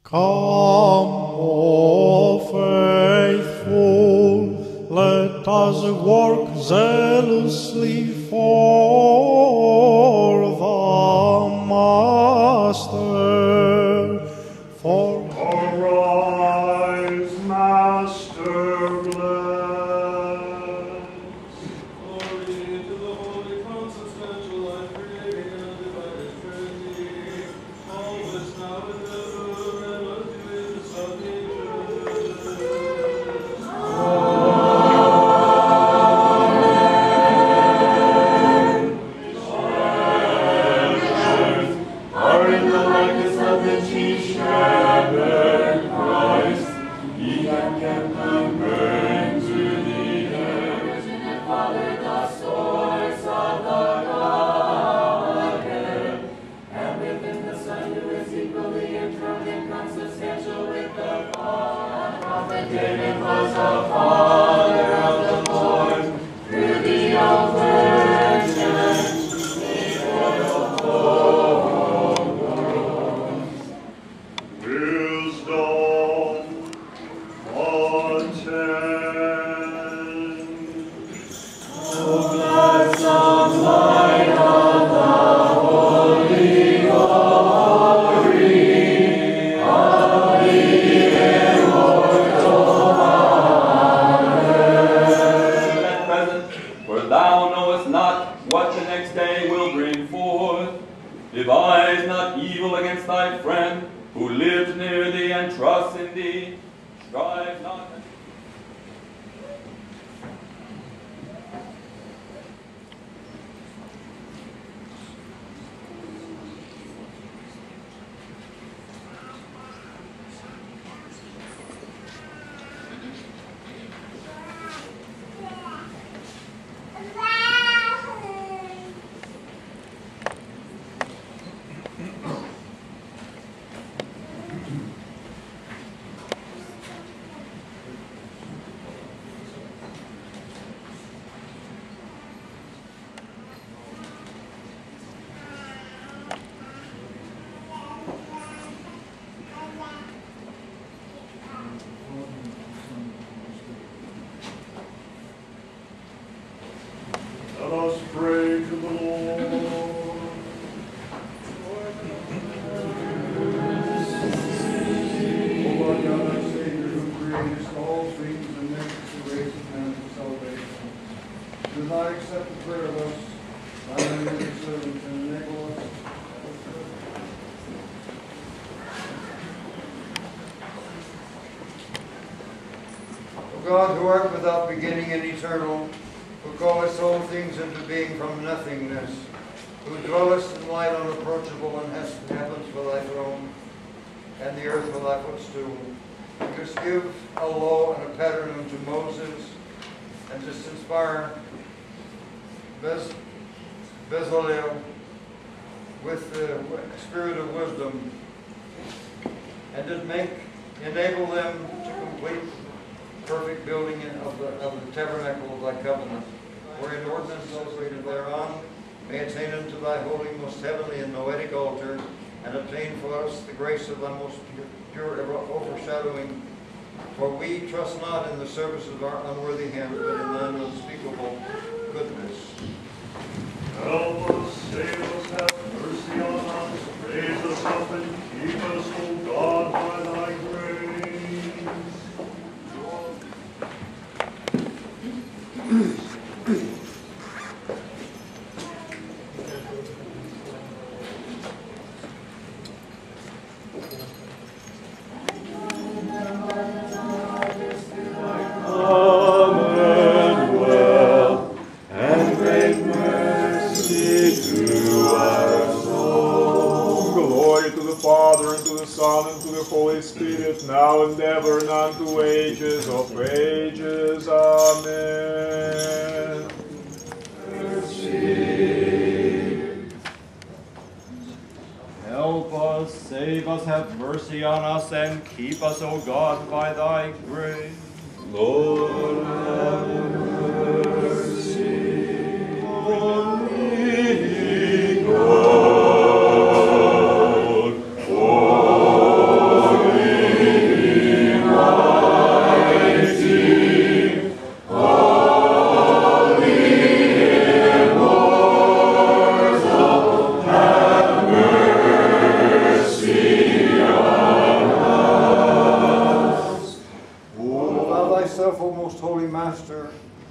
Come, O faithful, let us work zealously for the Master. For arise, Master, bless. Glory to the holy consecration, life creating and undivided Trinity, always now and ever, and unto ages of ages. Are in the likeness of the chief shepherd Christ, he hath kept them burning to the earth, and fathered the source of the Godhead, and within the Son who is equally enthroned and consubstantial with the Father. Prophet David was a father of the Lord, through the old virgin, before the Wisdom, attend. O gladsome light of the holy glory of the immortal Father. At present, for thou knowest not what the next day will bring forth. Devise not evil against thy friend, who lives near thee and trusts in thee. Strive not. Let us pray to the Lord. O Lord God, our Savior, who createst all things and makest the race of man for salvation, do not accept the prayer of us, thy humble servants, and enable us. O God, who art without beginning and eternal, who callest all things into being from nothingness, who dwellest in light unapproachable and hast the heavens for thy throne, and the earth for thy footstool, who didst give a law and a pattern unto Moses, and didst inspire Bezalel with the spirit of wisdom, and did enable them to complete perfect building of the tabernacle of thy covenant, wherein ordinances celebrated thereon may attain unto thy holy, most heavenly and noetic altar, and obtain for us the grace of thy most pure overshadowing. For we trust not in the service of our unworthy hands, but in thine unspeakable goodness. Help us, save us, have mercy on us, raise us up and keep us, O God, by thy grace. Spirit, now and ever, and unto ages of ages. Amen. Mercy. Help us, save us, have mercy on us, and keep us, O God, by thy grace. Lord, have mercy on me, God. Holy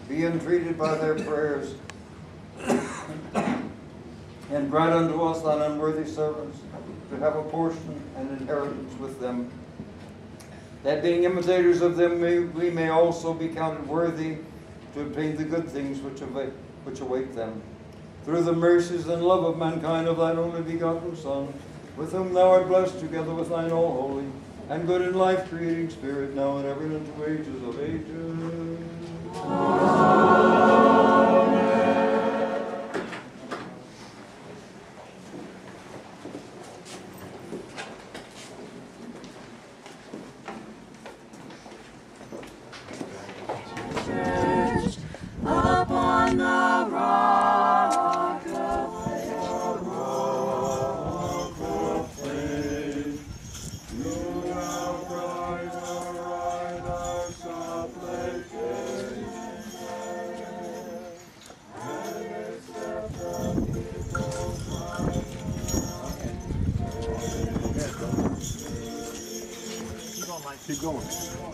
be entreated by their prayers. And grant unto us, thine unworthy servants, to have a portion and inheritance with them, that being imitators of them, we may also be counted worthy to obtain the good things which await them. Through the mercies and love of mankind of thine only begotten Son, with whom thou art blessed together with thine all-holy and good and life-creating Spirit, now and ever and into ages of ages. Upon the rock of faith, you have cried our supplication, and accept the people's Keep going.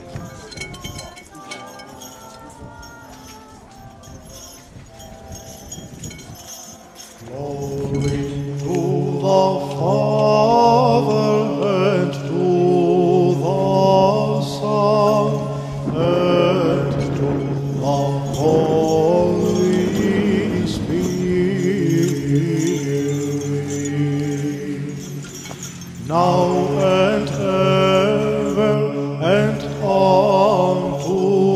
Glory to the Father and to the Son and to the Holy Spirit, now and ever and unto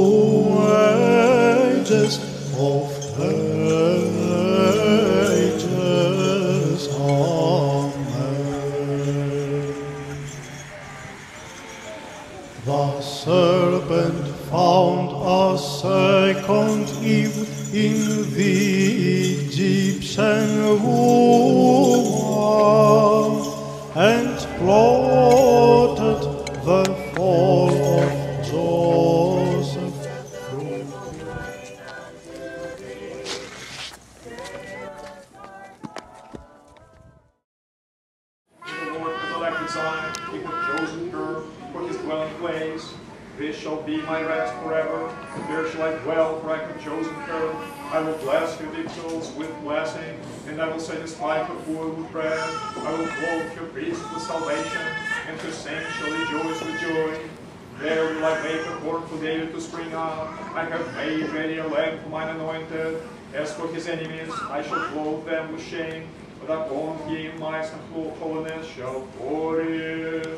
ages of ages. Amen. The serpent found a second Eve in the Egyptian woman and plotted the fall of Joseph. The Lord has elected Zion, he hath chosen her for his dwelling place. This shall be my rest forever, and there shall I dwell, for I have chosen her. I will bless your victuals with blessing, and I will satisfy her poor with bread. I will clothe your priests with salvation, and your saints shall rejoice with joy. There will I make a horn for David to spring up. I have made ready a lamp for mine anointed. As for his enemies, I shall clothe them with shame, but upon him my holiness shall flourish.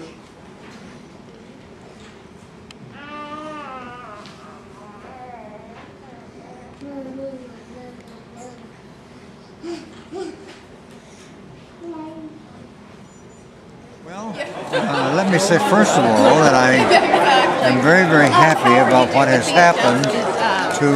Well, let me say first of all that I am very, very happy about what has happened to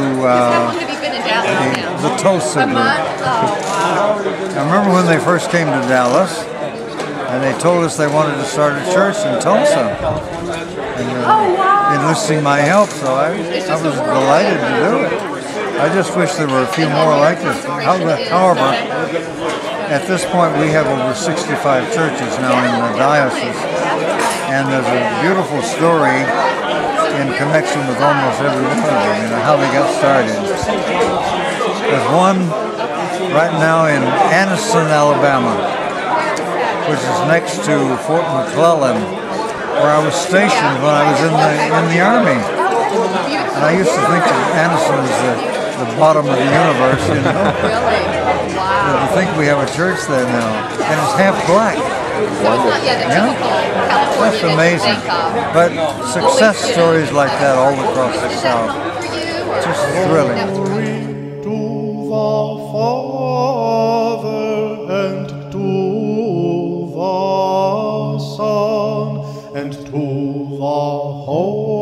the Tulsa group. I remember when they first came to Dallas, and they told us they wanted to start a church in Tulsa, and enlisting my help, so I was delighted to do it. I just wish there were a few more like this. However, at this point we have over 65 churches now in the diocese, and there's a beautiful story in connection with almost every one of them, you know, how they got started. There's one right now in Anniston, Alabama, which is next to Fort McClellan, where I was stationed when I was in the Army. And I used to think that Anniston was the bottom of the universe, you know. Really? Wow. And to think we have a church there now, and it's half black. So it's not yet a typical California That's amazing. But success stories like that all across the South, just thrilling. Glory to the Father and to the Son and to the Holy